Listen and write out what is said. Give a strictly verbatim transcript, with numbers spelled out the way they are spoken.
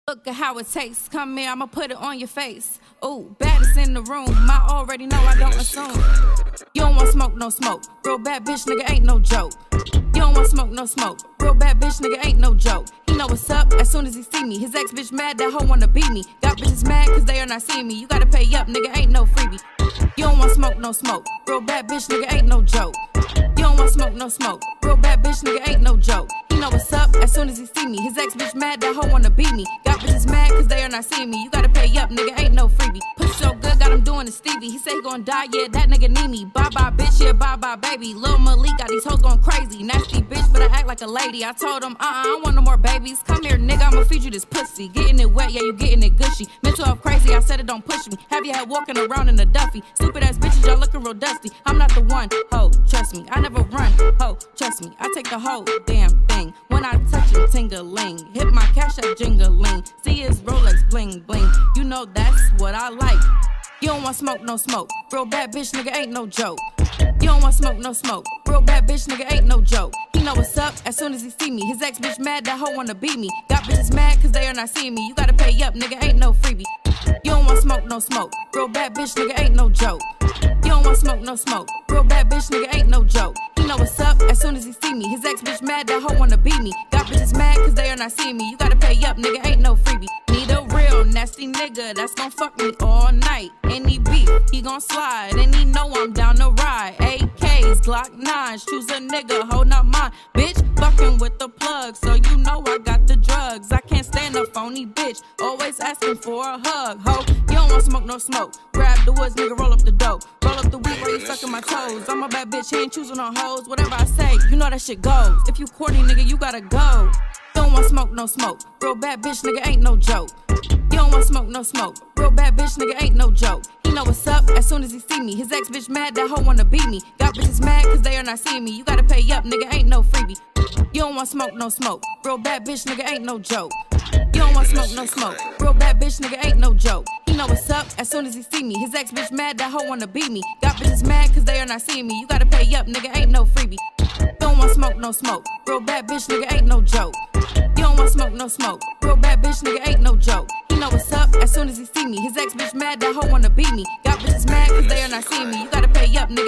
Look at how it tastes. Come here, I'ma put it on your face. Ooh, baddest in the room. I already know, I don't assume. You don't want smoke, no smoke. Real bad bitch, nigga, ain't no joke. You don't want smoke, no smoke. Real bad bitch, nigga, ain't no joke. He know what's up as soon as he see me. His ex bitch mad, that hoe wanna beat me. Got bitches mad cause they are not seeing me. You gotta pay up, nigga, ain't no freebie. You don't want smoke, no smoke. Real bad bitch, nigga, ain't no joke. You don't want smoke, no smoke. Real bad bitch, nigga, ain't no joke. He know what's up as soon as he see me. His ex bitch mad, that hoe wanna beat me. Got bitches mad cause they are not seeing me. You gotta pay up, nigga, ain't no freebie. Push so good, got him doing the Stevie. He say he gon' die, yeah, that nigga need me. Bye bye bitch, yeah, bye bye baby. Lil Malik got these hoes going crazy. Nasty bitch, but I act like a lady. I told him, uh-uh, I don't want no more babies. Come here, nigga, I'ma feed you this pussy. Getting it wet, yeah, you getting it gushy. Mental health crazy, I said it, don't push me. Have your head walking around in a Duffy. Stupid ass bitches, y'all looking real dusty. I'm not the one, ho, trust me. I never run, ho, trust me. I take the whole damn thing. When I touch it, ting-a-ling. Hit my cash up, jing-a-ling. See his Rolex bling bling. You know that's what I like. You don't want smoke, no smoke. Real bad bitch, nigga, ain't no joke. You don't want smoke, no smoke. Real bad bitch, nigga, ain't no joke. He know what's up as soon as he see me. His ex bitch mad, that hoe wanna beat me. Got bitches mad cause they are not seeing me. You gotta pay up, nigga, ain't no freebie. You don't want smoke, no smoke. Real bad bitch, nigga, ain't no joke. You don't want smoke, no smoke. Real bad bitch, nigga, ain't no joke. He know what's up as soon as he see me. His ex bitch mad, that hoe wanna beat me. Got bitches mad cause they are not seeing me. You gotta pay up, nigga, ain't no freebie. Need a real nasty nigga that's gon' fuck me all night. Any beef, he gon' slide, and he know I'm down to ride. A Ks, Glock nines, choose a nigga, hold not mine. Bitch, fucking with the plug, so you know I got the drugs. I can't stand a phony bitch, always asking for a hug. Ho, you don't want smoke, no smoke. Grab the woods, nigga, roll up the dope. Roll up the weed while you sucking my toes. I'm a bad bitch, he ain't choosing on hoes. Whatever I say, you know that shit goes. If you corny, nigga, you gotta go. You don't want smoke, no smoke. Real bad bitch, nigga, ain't no joke. You don't want smoke, no smoke. Real bad bitch, nigga, ain't no joke. He know what's up as soon as he see me. His ex bitch mad, that hoe wanna beat me. Got bitches mad cause they are not seeing me. You gotta pay up, nigga, ain't no freebie. You don't want smoke, no smoke. Real bad bitch, nigga, ain't no joke. You don't want smoke, no smoke. Real bad bitch, nigga, ain't no joke. He know what's up as soon as he see me. His ex bitch mad, that hoe wanna beat me. Got bitches mad cause they are not seeing me. You gotta pay up, nigga, ain't no freebie. You don't want smoke, no smoke. Real bad bitch, nigga, ain't no joke. You don't want smoke, no smoke. Real bad bitch, nigga, ain't no joke. He know what's up as soon as he see me. His ex bitch mad, that hoe wanna beat me. Got bitches mad cause they are not seeing me. You gotta pay up, nigga.